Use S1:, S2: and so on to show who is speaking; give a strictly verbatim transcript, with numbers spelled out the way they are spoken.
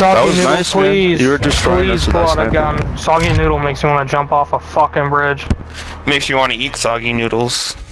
S1: Soggy
S2: That was
S1: noodle,
S2: nice,
S1: please.
S2: man. You were destroying
S1: please
S2: us with
S1: pull
S2: that
S1: out a gun. Soggy noodle makes me want to jump off a fucking bridge.
S3: Makes you want to eat soggy noodles.